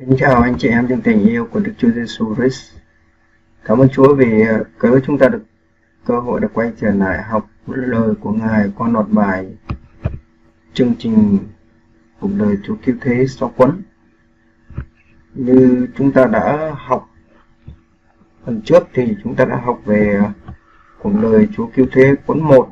Kính chào anh chị em trong tình yêu của Đức Chúa Giêsu Christ. Cảm ơn Chúa vì cớ chúng ta được cơ hội được quay trở lại học lời của Ngài qua loạt bài chương trình cuộc đời Chúa Cứu Thế 6 cuốn. Như chúng ta đã học phần trước thì chúng ta đã học về cuộc đời Chúa Cứu Thế cuốn 1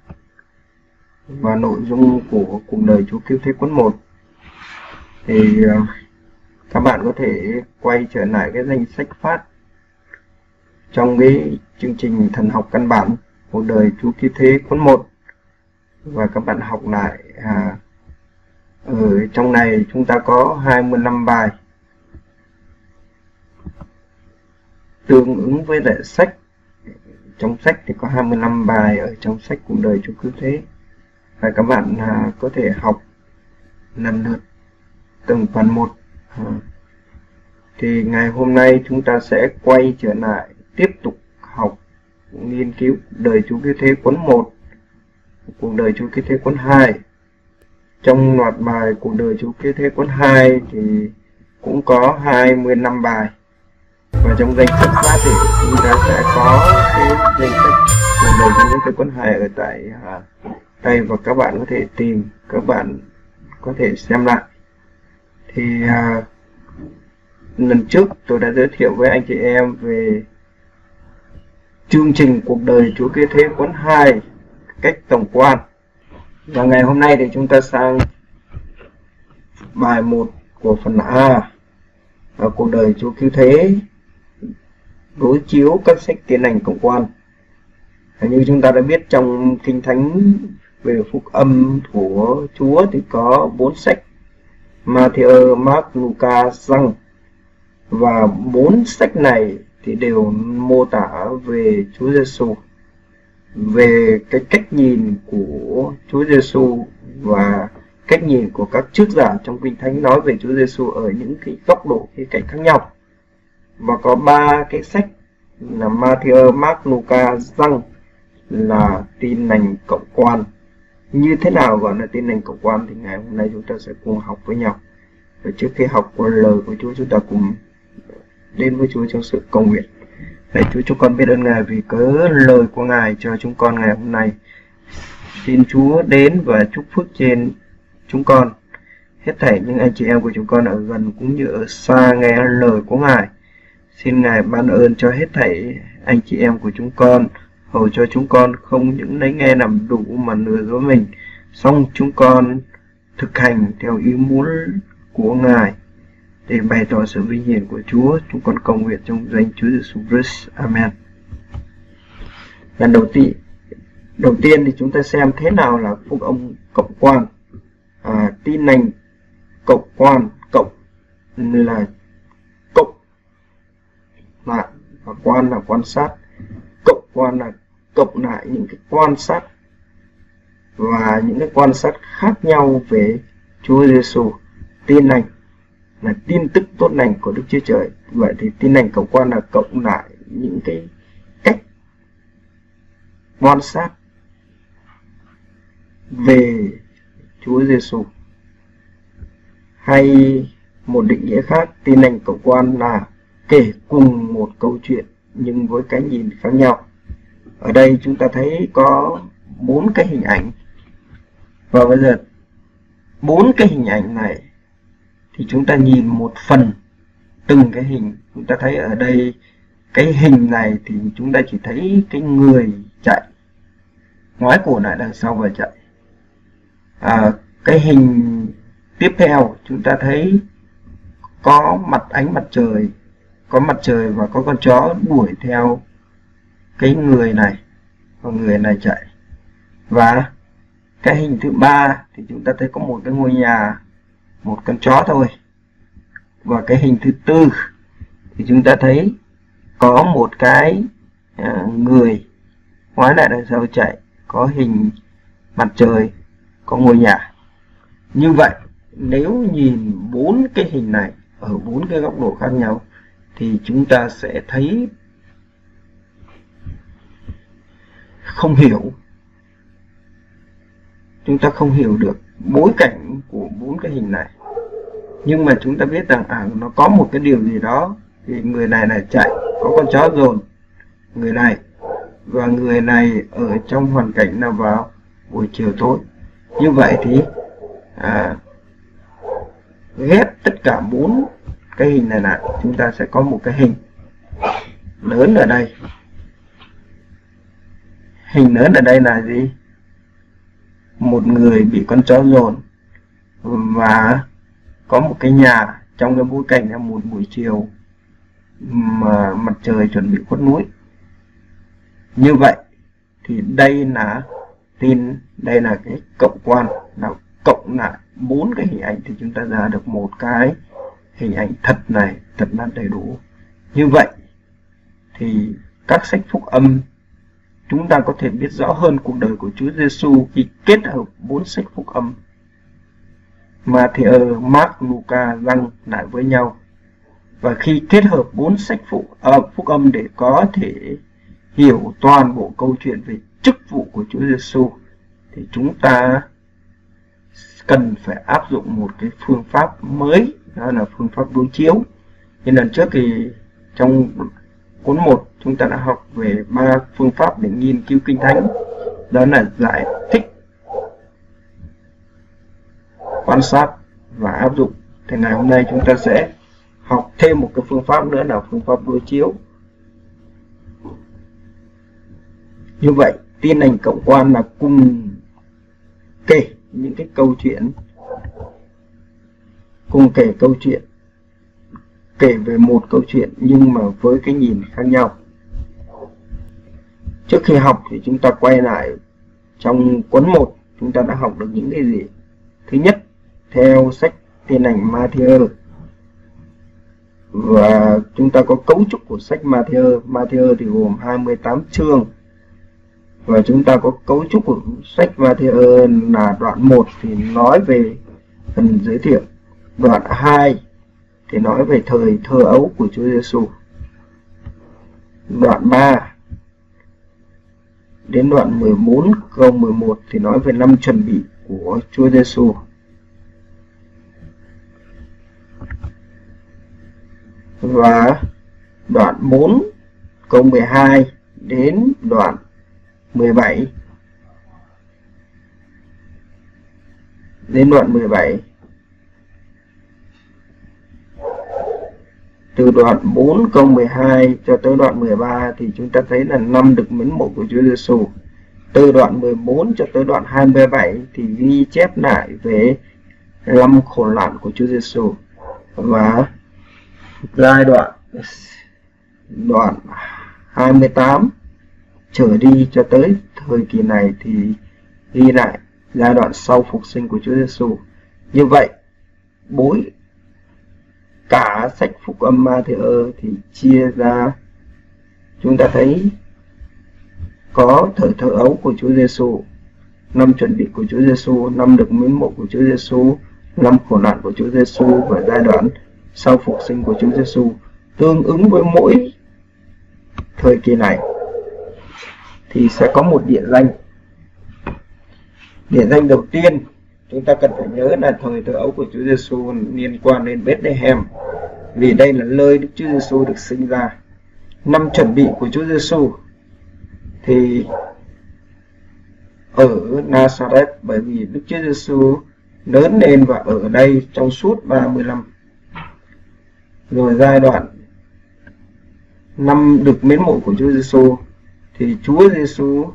và nội dung của cuộc đời Chúa Cứu Thế cuốn 1 thì các bạn có thể quay trở lại cái danh sách phát trong cái chương trình thần học căn bản cuộc đời Chúa Cứu Thế cuốn 1 và các bạn học lại. Ở trong này chúng ta có 25 bài tương ứng với lại sách. Trong sách thì có 25 bài ở trong sách cuộc đời Chúa Cứu Thế, và các bạn có thể học lần lượt từng phần một. Thì ngày hôm nay chúng ta sẽ quay trở lại tiếp tục học nghiên cứu đời Chúa Cứu Thế cuốn 1, cuộc đời Chúa Cứu Thế cuốn 2. Trong loạt bài cuộc đời Chúa Cứu Thế cuốn 2 thì cũng có 25 bài, và trong danh sách phát thì chúng ta sẽ có cái danh sách cuộc đời Chúa Cứu Thế cuốn 2 ở tại đây, và các bạn có thể tìm, các bạn có thể xem lại. Thì lần trước tôi đã giới thiệu với anh chị em về chương trình cuộc đời Chúa Cứu Thế cuốn 2 cách tổng quan, và ngày hôm nay thì chúng ta sang bài 1 của phần A, cuộc đời Chúa Cứu Thế đối chiếu các sách Tin Lành Cộng quan. Như chúng ta đã biết, trong Kinh Thánh về phúc âm của Chúa thì có 4 sách: Matthew, Mark, Luca, Giăng, và 4 sách này thì đều mô tả về Chúa Giêsu, về cái cách nhìn của Chúa Giêsu và cách nhìn của các triết giả trong Kinh Thánh nói về Chúa Giêsu ở những cái góc độ, khía cạnh khác nhau. Và có 3 cái sách là Matthew, Mark, Luca, Giăng là Tin Lành Cộng quan. Như thế nào gọi là Tin Lành Cộng quan thì ngày hôm nay chúng ta sẽ cùng học với nhau. Và trước khi học lời của Chúa, chúng ta cùng đến với Chúa trong sự cầu nguyện. Lạy Chúa, chúng con biết ơn Ngài vì cớ lời của Ngài cho chúng con ngày hôm nay. Xin Chúa đến và chúc phước trên chúng con, hết thảy những anh chị em của chúng con ở gần cũng như ở xa nghe lời của Ngài. Xin Ngài ban ơn cho hết thảy anh chị em của chúng con, hầu cho chúng con không những lấy nghe làm đủ mà lừa dối mình, song chúng con thực hành theo ý muốn của Ngài để bày tỏ sự vinh hiển của Chúa. Chúng con cầu nguyện trong danh Chúa Giêsu Christ. Amen. Lần đầu tiên thì chúng ta xem thế nào là phúc âm cộng quan. Tin lành cộng quan, cộng là cộng lại và quan là quan sát. Cộng quan là cộng lại những cái quan sát và những cái quan sát khác nhau về Chúa Giêsu. Tin lành là tin tức tốt lành của Đức Chúa Trời. Vậy thì tin lành cộng quan là cộng lại những cái cách quan sát về Chúa Giêsu. Hay một định nghĩa khác, tin lành cộng quan là kể cùng một câu chuyện nhưng với cái nhìn khác nhau. Ở đây chúng ta thấy có 4 cái hình ảnh, và bây giờ 4 cái hình ảnh này thì chúng ta nhìn một phần từng cái hình. Chúng ta thấy ở đây cái hình này thì chúng ta chỉ thấy cái người chạy, ngoái cổ lại đằng sau và chạy. Cái hình tiếp theo chúng ta thấy có ánh mặt trời, có mặt trời và có con chó đuổi theo cái người này, và người này chạy. Và cái hình thứ 3 thì chúng ta thấy có một cái ngôi nhà, một con chó thôi. Và cái hình thứ 4 thì chúng ta thấy có một cái người ngoái lại đằng sau chạy, có hình mặt trời, có ngôi nhà. Như vậy nếu nhìn 4 cái hình này ở 4 cái góc độ khác nhau thì chúng ta sẽ thấy không hiểu. Chúng ta không hiểu được bối cảnh của 4 cái hình này. Nhưng mà chúng ta biết rằng nó có một cái điều gì đó, thì người này là chạy, có con chó dồn người này, và người này ở trong hoàn cảnh là vào buổi chiều tối. Như vậy thì ghép tất cả 4 cái hình này lại, chúng ta sẽ có một cái hình lớn ở đây. Hình lớn ở đây là gì? Một người bị con chó dồn và có một cái nhà trong cái bối cảnh là một buổi chiều mà mặt trời chuẩn bị khuất núi. Như vậy thì đây là đây là cái cộng quan, là cộng lại 4 cái hình ảnh thì chúng ta ra được một cái hình ảnh thật này, thật là đầy đủ. Như vậy thì các sách phúc âm chúng ta có thể biết rõ hơn cuộc đời của Chúa Giêsu khi kết hợp 4 sách phúc âm Matthew, Mark, Luca, Giăng lại với nhau. Và khi kết hợp 4 sách phúc âm để có thể hiểu toàn bộ câu chuyện về chức vụ của Chúa Giêsu, thì chúng ta cần phải áp dụng một cái phương pháp mới, đó là phương pháp đối chiếu. Như lần trước thì trong cuốn 1 chúng ta đã học về 3 phương pháp để nghiên cứu Kinh Thánh, đó là giải thích, quan sát và áp dụng. Thì ngày hôm nay chúng ta sẽ học thêm một cái phương pháp nữa là phương pháp đối chiếu. Như vậy Tin lành cộng quan là cùng kể những cái câu chuyện, kể về một câu chuyện nhưng mà với cái nhìn khác nhau. Trước khi học thì chúng ta quay lại trong cuốn 1 chúng ta đã học được những cái gì. Thứ nhất, theo sách Tin lành Matthew, và chúng ta có cấu trúc của sách Matthew thì gồm 28 chương, và chúng ta có cấu trúc của sách Matthew là đoạn 1 thì nói về phần giới thiệu, đoạn 2 thì nói về thời thơ ấu của Chúa Giêsu, đoạn 3 đến đoạn 14 câu 11 thì nói về năm chuẩn bị của Chúa Giêsu. Và đoạn 4 câu 12 đến đoạn 17 từ đoạn 4 câu 12 cho tới đoạn 13 thì chúng ta thấy là năm được mến mộ của Chúa Giêsu. Từ đoạn 14 cho tới đoạn 27 thì ghi chép lại về năm khổ nạn của Chúa Giêsu, và giai đoạn 28 trở đi cho tới thời kỳ này thì ghi lại giai đoạn sau phục sinh của Chúa Giêsu. Như vậy cả sách phúc âm Matthew thì chia ra, chúng ta thấy có thời thơ ấu của Chúa Giêsu, năm chuẩn bị của Chúa Giêsu, năm được mến mộ của Chúa Giêsu, năm khổ nạn của Chúa Giêsu và giai đoạn sau phục sinh của Chúa Giêsu. Tương ứng với mỗi thời kỳ này thì sẽ có một địa danh. Địa danh đầu tiên chúng ta cần phải nhớ là thời thơ ấu của Chúa Giêsu liên quan đến Bethlehem, vì đây là nơi Đức Chúa Giêsu được sinh ra. Năm chuẩn bị của Chúa Giêsu thì ở Nazareth, bởi vì Đức Chúa Giêsu lớn lên và ở đây trong suốt 30 năm. Rồi giai đoạn năm được mến mộ của Chúa Giêsu thì Chúa Giêsu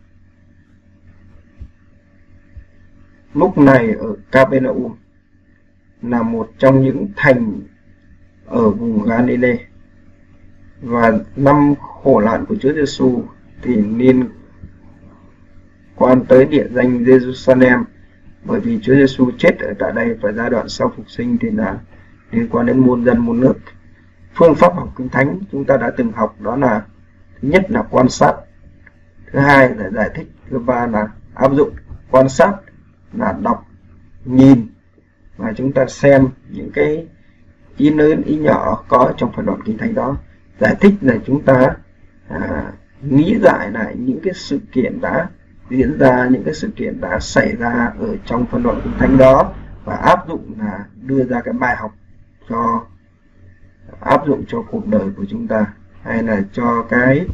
lúc này ở Capernaum, là một trong những thành ở vùng Galilee. Và năm khổ nạn của Chúa Giêsu thì liên quan tới địa danh Jerusalem, bởi vì Chúa Giêsu chết ở tại đây, và giai đoạn sau phục sinh thì là liên quan đến muôn dân muôn nước. Phương pháp học Kinh Thánh chúng ta đã từng học, đó là thứ nhất là quan sát, thứ hai là giải thích, thứ ba là áp dụng. Quan sát là đọc, nhìn và chúng ta xem những cái ý lớn ý nhỏ có trong phần đoạn Kinh Thánh đó. Giải thích là chúng ta nghĩ lại lại những cái sự kiện đã diễn ra, những cái sự kiện đã xảy ra ở trong phần đoạn Kinh Thánh đó, và áp dụng là đưa ra cái bài học cho áp dụng cho cuộc đời của chúng ta, hay là cho cái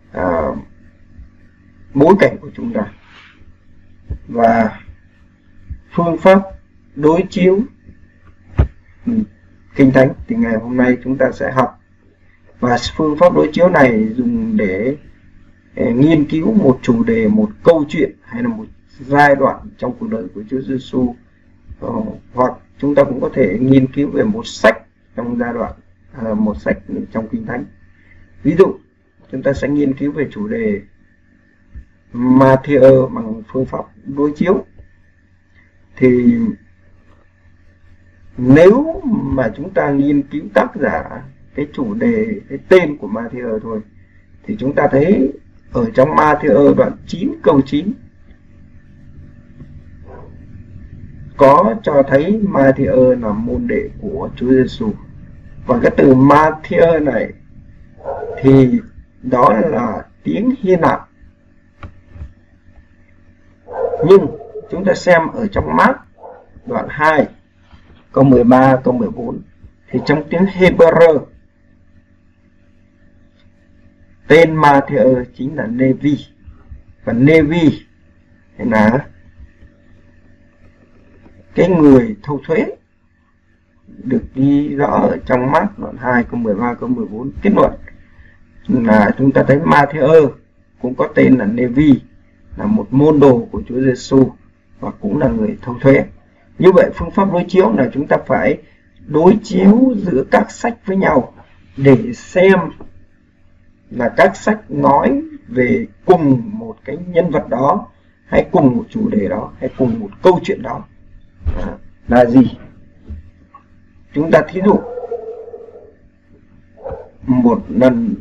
bối cảnh của chúng ta. Và phương pháp đối chiếu Kinh Thánh thì ngày hôm nay chúng ta sẽ học. Và phương pháp đối chiếu này dùng để nghiên cứu một chủ đề, một câu chuyện hay là một giai đoạn trong cuộc đời của Chúa Giêsu, hoặc chúng ta cũng có thể nghiên cứu về một sách trong giai đoạn, một sách trong Kinh Thánh. Ví dụ chúng ta sẽ nghiên cứu về chủ đề Matthew bằng phương pháp đối chiếu. Thì nếu mà chúng ta nghiên cứu tác giả, cái chủ đề, cái tên của Matthew thôi, thì chúng ta thấy ở trong Matthew đoạn 9 câu 9 có cho thấy Matthew là môn đệ của Chúa Giêsu. Và cái từ Matthew này thì đó là tiếng Hy Lạp. Nhưng chúng ta xem ở trong Mác đoạn 2 câu 13 câu 14 thì trong tiếng Hebrew tên Matthew chính là Levi. Và Levi là cái người thâu thuế, được ghi rõ ở trong Mác đoạn 2 câu 13 câu 14. Kết luận là chúng ta thấy Matthew cũng có tên là Levi, là một môn đồ của Chúa Giêsu và cũng là người thâu thuế. Như vậy phương pháp đối chiếu là chúng ta phải đối chiếu giữa các sách với nhau để xem là các sách nói về cùng một cái nhân vật đó, hay cùng một chủ đề đó, hay cùng một câu chuyện đó là gì. Chúng ta thí dụ một lần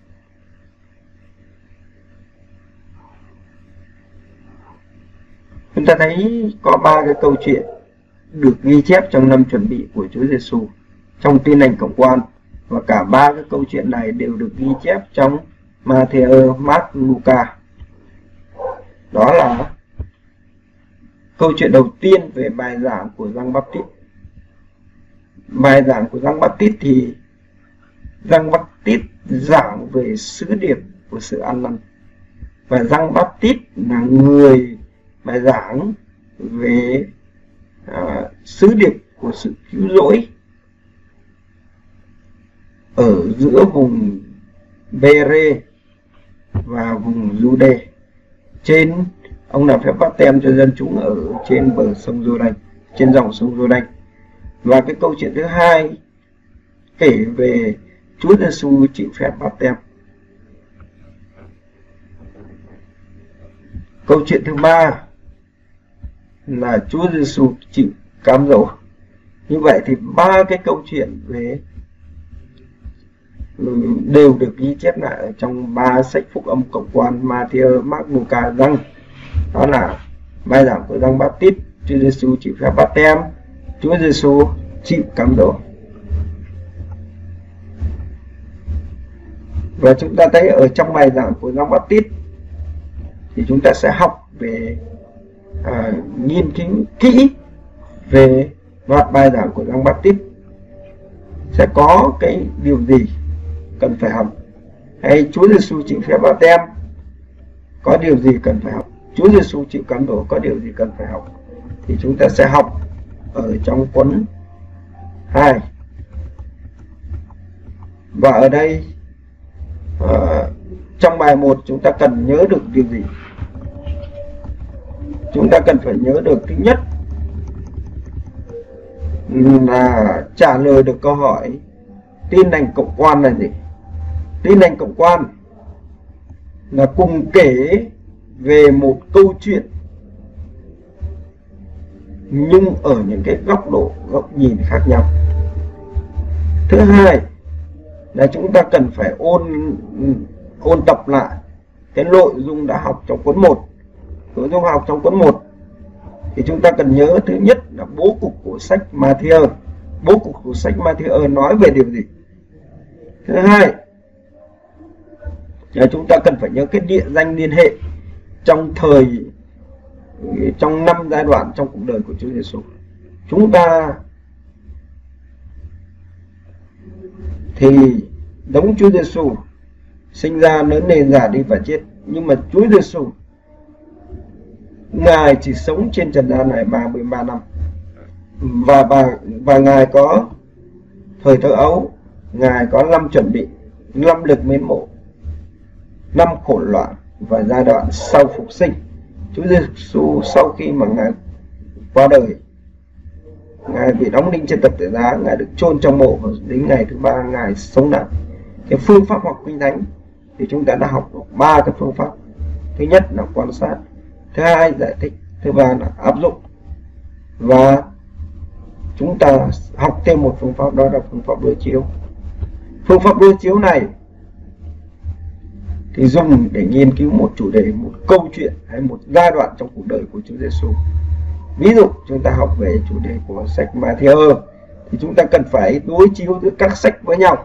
chúng ta thấy có 3 cái câu chuyện được ghi chép trong năm chuẩn bị của Chúa Giêsu trong Tin Lành Tổng quan, và cả 3 cái câu chuyện này đều được ghi chép trong Matthew, Mark, Luca. Đó là câu chuyện đầu tiên về bài giảng của Giăng Baptist. Bài giảng của Giăng Baptist thì Giăng Baptist giảng về sứ điệp của sự an năn, và Giăng Baptist là người bài giảng về sứ điệp của sự cứu rỗi ở giữa vùng Bere và vùng Jude. Trên ông làm phép báp têm cho dân chúng ở trên bờ sông Giô-đanh, trên dòng sông Giô-đanh. Và cái câu chuyện thứ hai kể về Chúa Giêsu chịu phép báp têm. Câu chuyện thứ ba là Chúa Giêsu chịu cám dỗ. Như vậy thì 3 cái câu chuyện về đều được ghi chép lại ở trong 3 sách phúc âm cộng quan Matthew, Mark, Luca, Giăng. Đó là bài giảng của Giăng Baptist, Chúa Giêsu chịu phép báp têm, Chúa Giêsu chịu cám dỗ. Và chúng ta thấy ở trong bài giảng của Giăng Baptist thì chúng ta sẽ học về nghiên cứu kỹ về loạt bài giảng của Giăng Baptist. Sẽ có cái điều gì cần phải học, hay Chúa Giêsu chịu phép báp têm có điều gì cần phải học, Chúa Giêsu chịu cám dỗ có điều gì cần phải học, thì chúng ta sẽ học ở trong cuốn 2. Và ở đây trong bài 1 chúng ta cần nhớ được điều gì? Chúng ta cần phải nhớ được thứ nhất là trả lời được câu hỏi Tin Lành Cộng quan là gì. Tin Lành Cộng quan là cùng kể về một câu chuyện nhưng ở những cái góc nhìn khác nhau. Thứ hai là chúng ta cần phải ôn tập lại cái nội dung đã học trong cuốn 1. Nội dung học trong cuốn 1 thì chúng ta cần nhớ thứ nhất là bố cục của sách Matthew. Bố cục của sách Matthew nói về điều gì? Thứ hai là chúng ta cần phải nhớ cái địa danh liên hệ trong 5 giai đoạn trong cuộc đời của Chúa Giêsu. chúng ta thì giống Chúa Giêsu, sinh ra lớn lên già đi và chết, nhưng mà Chúa Giêsu Ngài chỉ sống trên trần gian này 33 năm, và Ngài có thời thơ ấu, Ngài có năm chuẩn bị, năm lực mến mộ, năm khổ loạn và giai đoạn sau phục sinh. Chúa Giêsu sau khi mà Ngài qua đời, Ngài bị đóng đinh trên thập tự giá, Ngài được chôn trong mộ, và đến ngày thứ ba Ngài sống lại. Cái phương pháp học Kinh Thánh thì chúng ta đã học 3 cái phương pháp. Thứ nhất là quan sát, thứ hai giải thích, thứ ba là áp dụng. Và chúng ta học thêm một phương pháp, đó là phương pháp đối chiếu. Phương pháp đối chiếu này thì dùng để nghiên cứu một chủ đề, một câu chuyện hay một giai đoạn trong cuộc đời của Chúa Giêsu. Ví dụ chúng ta học về chủ đề của sách Ma-thi-ơ thì chúng ta cần phải đối chiếu giữa các sách với nhau.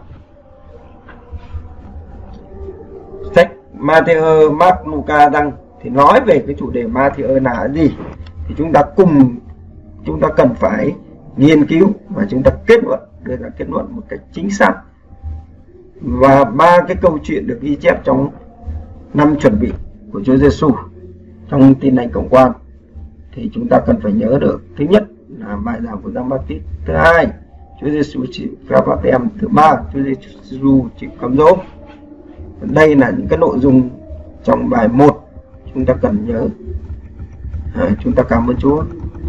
Sách Ma-thi-ơ, Mác, Luca, Giăng thì nói về cái chủ đề Ma-thi-ơ là gì, thì chúng ta cần phải nghiên cứu và chúng ta đưa ra kết luận một cách chính xác. Và 3 cái câu chuyện được ghi chép trong năm chuẩn bị của Chúa Giêsu trong Tin lành Cộng quan thì chúng ta cần phải nhớ được. Thứ nhất là bài giảng của Giăng Báp-tít, thứ hai Chúa Giêsu chịu phép báp têm, thứ ba Chúa Giêsu chịu cám dỗ. Đây là những cái nội dung trong bài 1 chúng ta cần nhớ. Chúng ta cảm ơn Chúa.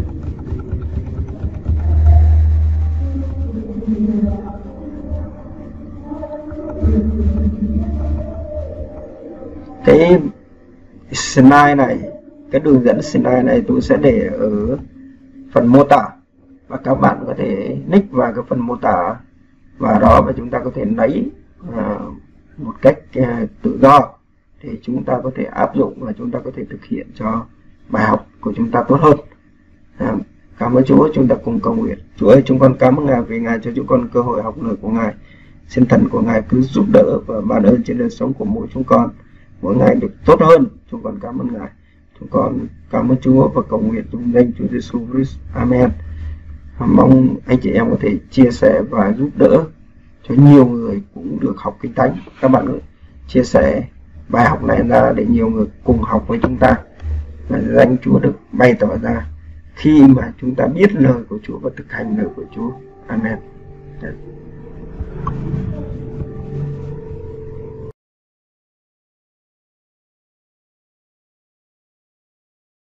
Cái slide này, cái đường dẫn slide này tôi sẽ để ở phần mô tả, và các bạn có thể nick vào cái phần mô tả và đó, và chúng ta có thể lấy một cách tự do để chúng ta có thể áp dụng và chúng ta có thể thực hiện cho bài học của chúng ta tốt hơn. Cảm ơn Chúa. Chúng ta cùng cầu nguyện. Chúa ơi, chúng con cảm ơn Ngài vì Ngài cho chúng con cơ hội học lời của Ngài. Xin thần của Ngài cứ giúp đỡ và ban ơn trên đời sống của mỗi chúng con, mỗi ngày được tốt hơn. Chúng con cảm ơn Ngài. Chúng con cảm ơn Chúa và cầu nguyện trong danh Chúa Giêsu Christ. Amen. Mong anh chị em có thể chia sẻ và giúp đỡ cho nhiều người cũng được học Kinh Thánh. Các bạn ơi, chia sẻ bài học này ra để nhiều người cùng học với chúng ta, và danh Chúa được bày tỏ ra khi mà chúng ta biết lời của Chúa và thực hành lời của Chúa. Amen.